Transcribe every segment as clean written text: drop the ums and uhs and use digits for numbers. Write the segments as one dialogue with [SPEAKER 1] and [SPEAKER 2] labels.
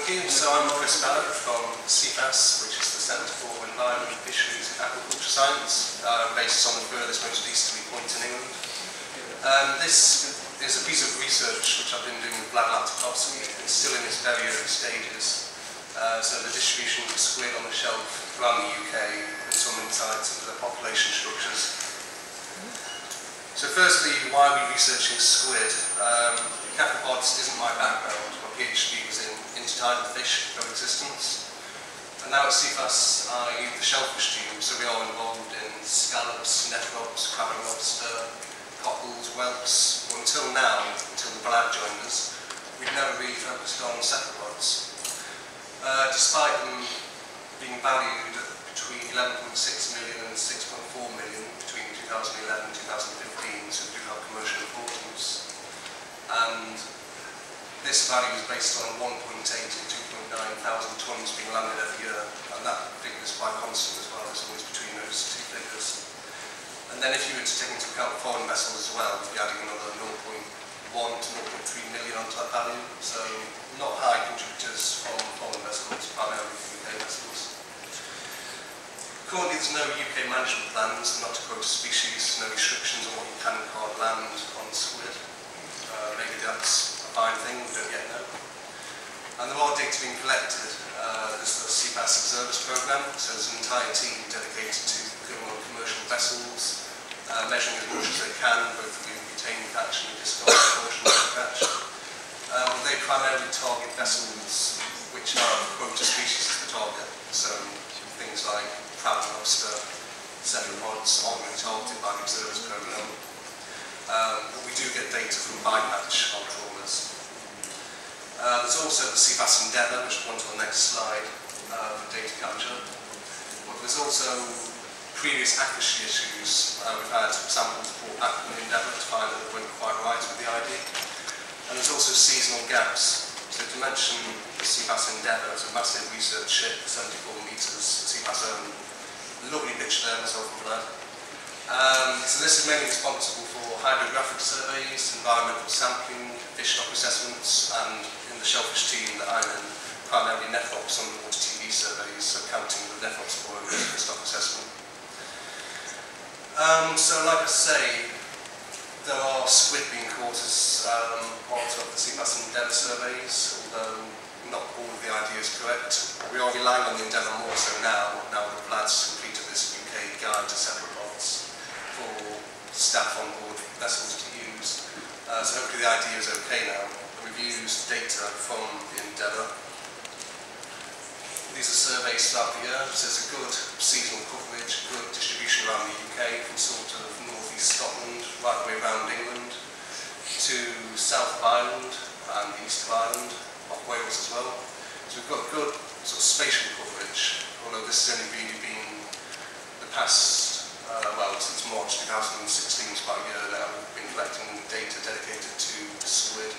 [SPEAKER 1] Thank you. So I'm Barrett from Cefas, which is the Centre for Environment, Fisheries and Aquaculture Science, based on the furthest most easterly point in England. This is a piece of research which I've been doing with Laptikhovsky. It's still in its very early stages. So the distribution of squid on the shelf around the UK and some insights into their population structures. So firstly, why are we researching squid? Cephalopods isn't my background. My PhD was in intertidal fish coexistence. And now at Cefas, I lead the shellfish team, so we are involved in scallops, nephrops, crab and lobster, cockles, whelks. Well, until now, until the Vlad joined us, we've never really focused on cephalopods. Despite them being valued at between 11.6 million and 6.4 million between 2011 and 2015, so we do have commercial importance. And this value is based on 1.8 to 2.9 thousand tonnes being landed every year, and that figure is quite constant as well. It's always between those two figures. And then if you were to take into account foreign vessels as well, you'd be adding another 0.1 to 0.3 million onto that value. So not high contributors from foreign vessels, primarily from UK vessels. Currently there's no UK management plans, not to quote a species, no restrictions on what you can and can't land on squid. Maybe that's a fine thing, we don't yet know. And there are data being collected. There's the Cefas Observers Programme, so there's an entire team dedicated to procurement of commercial vessels, measuring as much as they can, both the retained catch and the discarded portion of the catch. They primarily target vessels which are quota species as the target, so things like crab and lobster, cephalopods aren't really targeted by the Observers Programme. But we do get data from bycatch on trawlers. There's also the Cefas Endeavour, which we'll go on to the next slide, for data capture. But there's also previous accuracy issues. We've had samples brought back from the Endeavour to find that they weren't quite right with the ID. And there's also seasonal gaps. So to mention the Cefas Endeavour, it's a massive research ship, 74 metres, Cefas own. Lovely picture there, myself and Vlad. So this is mainly responsible for hydrographic surveys, environmental sampling, fish stock assessments, and in the shellfish team that I'm in, primarily nephrops underwater TV surveys, so counting the nephrops for stock assessment. So like I say, there are squid being caught as part of the Cefas Endeavour surveys, although not all of the idea is correct. We are relying on the Endeavour more so now that Vlad's completed this UK guide to cephalopods for staff on board vessels to use. So hopefully the idea is okay now. We've used data from the Endeavour. These are surveys throughout the year, so there's a good seasonal coverage, good distribution around the UK, from sort of north-east Scotland, right the way around England, to south of Ireland and the east of Ireland, off Wales as well. So we've got good sort of spatial coverage, although this has only really been the past, well, since March 2016, it's about a year now, we've been collecting data dedicated to squid.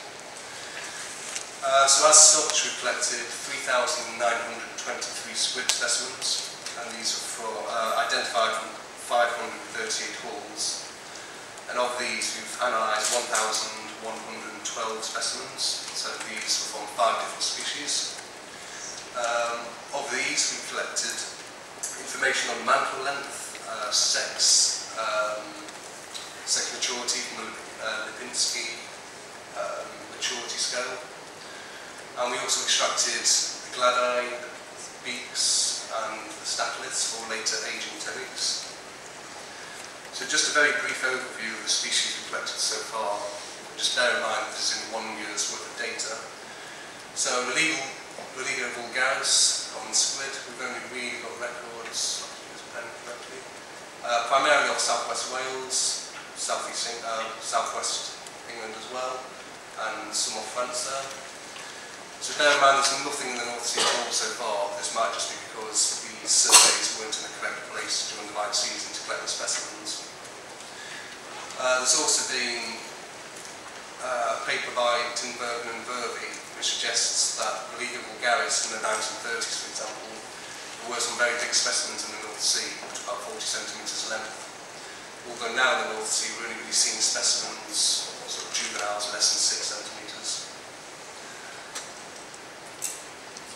[SPEAKER 1] So as such, we've collected 3,923 squid specimens, and these are identified from 538 hauls. And of these, we've analysed 1,112 specimens, so these were from 5 different species. Of these, we've collected information on mantle length, sex, sex maturity from the Laptikhovsky maturity scale. And we also extracted the gladi, beaks, and the stacheliths for later aging techniques. So just a very brief overview of the species we've collected so far. Just bear in mind that this is in 1 year's worth of data. So Loligo vulgaris, common squid, we've only really got records, primarily off southwest Wales, southwest England as well, and some off France there. So bear in mind there's nothing in the North Sea at all so far. This might just be because these surveys weren't in the correct place during the right season to collect the specimens. There's also been a paper by Tinbergen and Vervey which suggests that Loligo vulgaris in the 1930s, for example, there were some very big specimens in the North Sea, which are about 40 centimetres length. Although now in the North Sea we're only really seeing specimens, sort of juveniles, less than 6 centimetres.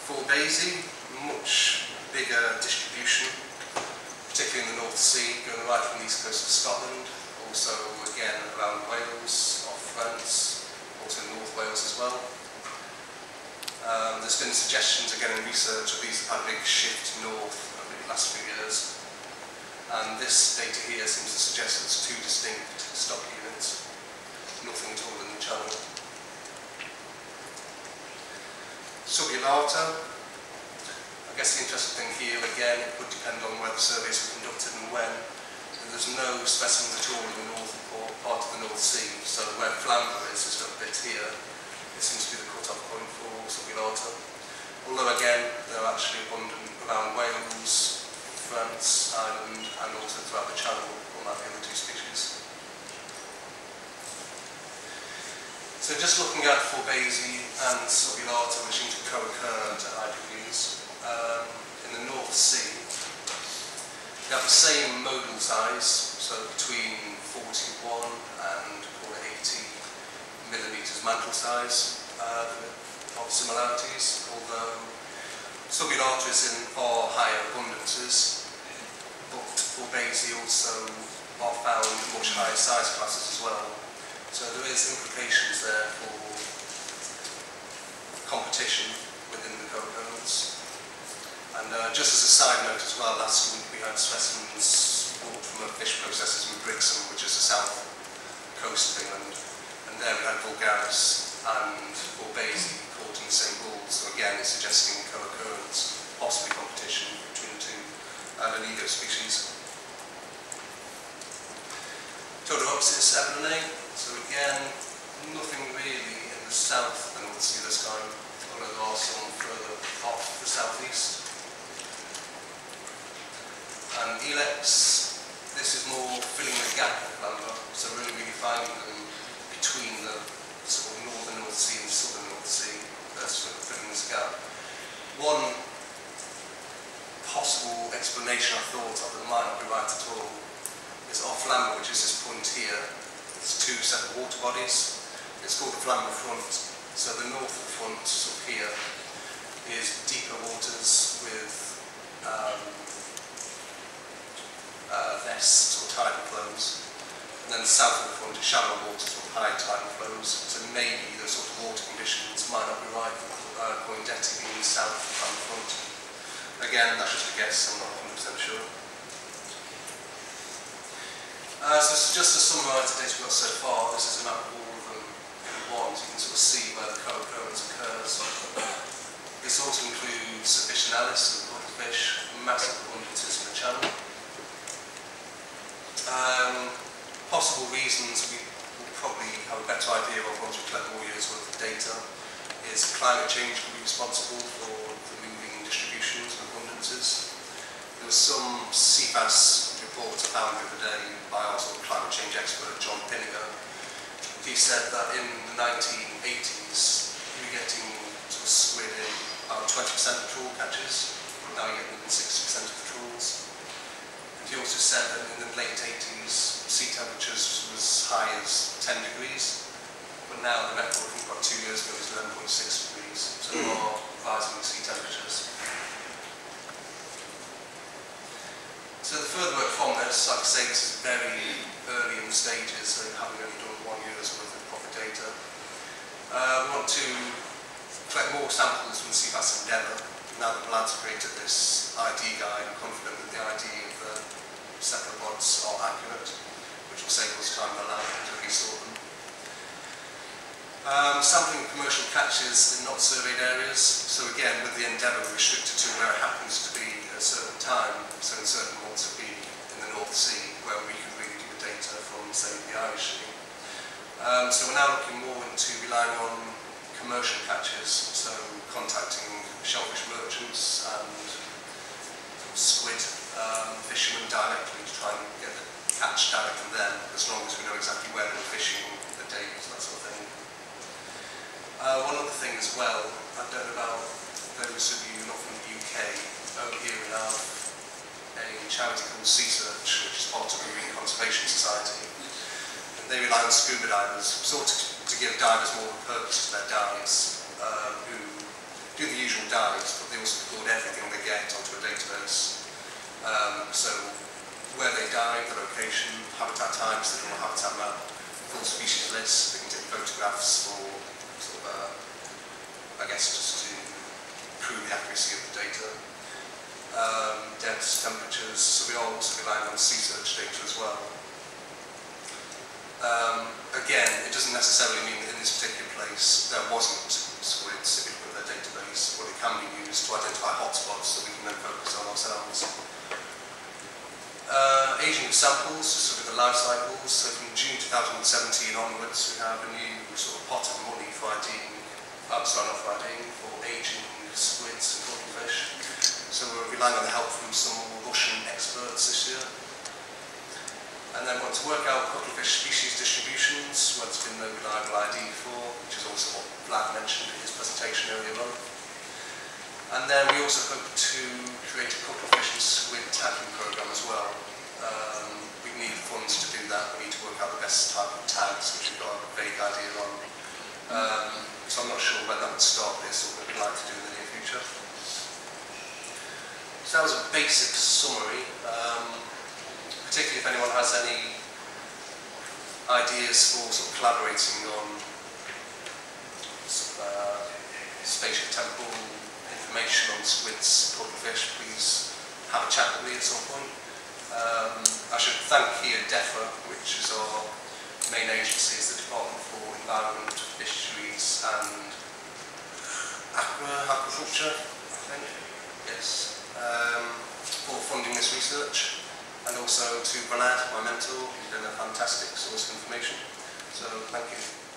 [SPEAKER 1] 4-besi, much bigger distribution, particularly in the North Sea, going right from the east coast of Scotland, also again around Wales, off France, also in North Wales as well. There's been suggestions again in research that these have had a big shift north over the last few years, and this data here seems to suggest it's 2 distinct stock units, nothing at all in the channel. Subulata. I guess the interesting thing here, again, it would depend on where the surveys were conducted and when. There's no specimens at all in the northern part of the North Sea, so where Vladimir is just a bit here, it seems to be the cut-off point for subulata. Although again, they're actually abundant around Wales, France, Ireland, and also throughout the Channel, unlike the other 2 species. So just looking at 4-besi and subulata, which seem to co-occur at high degrees, in the North Sea, they have the same modal size, so between 41 and 80 millimetres mantle size of similarities, although subulata is in far higher abundances, but 4-besi also are found in much higher size classes as well. So there is implications there for competition within the co-occurrence. And just as a side note as well, last week we had specimens brought from a fish processors in Brixham, which is the south coast of England. And there we had vulgaris and 4-besi caught in the same pool. So again, it's suggesting co-occurrence, possibly competition between the 2 Loligo species. Todaropsis eblanae. So again, nothing really in the south of the North Sea this time, although there are some further off the southeast. And Illex, this is more filling the gap of Vladimir, so really finding them between the sort of northern North Sea and southern North Sea. That's sort of filling this gap. One possible explanation I thought of that might not be right at all is off Vladimir, which is this point here. There's 2 separate water bodies. It's called the Vladimir front. So the north of the front, up here, is deeper waters with less sort of tidal flows. And then the south of the front is shallow waters with high tidal flows. So maybe the sort of water conditions might not be right for coindeti being south of the front. Again, that's just a guess, I'm not 100% sure. So just to summarise the data we've got so far, this is a map of all of them in one, so you can sort of see where the co-occurrence occurs. This also includes specimen, the fish, massive abundances in the channel. Possible reasons we will probably have a better idea of once we collect more years' worth of data is climate change could be responsible for the moving distributions and abundances. There was some Cefas reports I found the other day by our sort of climate change expert, John Pinniger. He said that in the 1980s, we were getting sort of squid in about 20% of trawl catches. Now you're getting 60% of the trawls. And he also said that in the late 80s, sea temperatures was as high as 10 degrees. But now the record from about 2 years ago is 11.6 degrees. So there are rising sea temperatures. So the further work from this, like I say, this is very early in the stages, so having only done 1 year's worth of proper data. We want to collect more samples from Cefas Endeavour. Now that Vlad's created this ID guide, I'm confident that the ID of the cephalopods are accurate, which will save us time in the lab to resort them. Sampling commercial catches in not surveyed areas. So again, with the Endeavour restricted to where it happens to be at a certain time, so in certain months it would be in the North Sea, where we can really do the data from, say, the Irish Sea. So we're now looking more into relying on commercial catches, so contacting shellfish merchants and squid fishermen directly to try and get the catch direct from them, as long as we know exactly where they're fishing, the dates, that sort of thing. One other thing as well, I don't know about those of you not from the UK, over here we have a charity called Sea Search, which is part of the Marine Conservation Society. And they rely on scuba divers, sort of to give divers more of a purpose to their dives, who do the usual dives, but they also record everything they get onto a database. So where they dive, the location, habitat types, they draw a habitat map, full species list, they can take photographs for sort of, I guess just to prove the accuracy of the data. Depths, temperatures, so we are also relying on sea search data as well. Again, it doesn't necessarily mean that in this particular place there wasn't squids if you look at their database, but it can be used to identify hotspots that we can then focus on ourselves. Aging of samples, so with the life cycles, so from June 2017 onwards we have a new sort of pot of money for IDing, not for IDing, for aging squids and cuttlefish. So we're relying on the help from some Russian experts this year. And then we want to work out cuttlefish species distributions, where there's been no reliable ID for, which is also what Vlad mentioned in his presentation earlier on. And then we also hope to create a cuttlefish and squid tagging program as well. We need funds to do that. We need to work out the best type of tags, which we've got a vague idea on. So I'm not sure when that would start, but it's something we'd like to do in the near future. So that was a basic summary. Particularly if anyone has any ideas for sort of collaborating on spatial temporal information on squids, cuttlefish, please have a chat with me at some point. I should thank here DEFRA, which is our main agency, is the Department for Environment, Fisheries and Aquaculture, I think, yes, for funding this research. And also to Barrett, my mentor, who's done a fantastic source of information. So, thank you.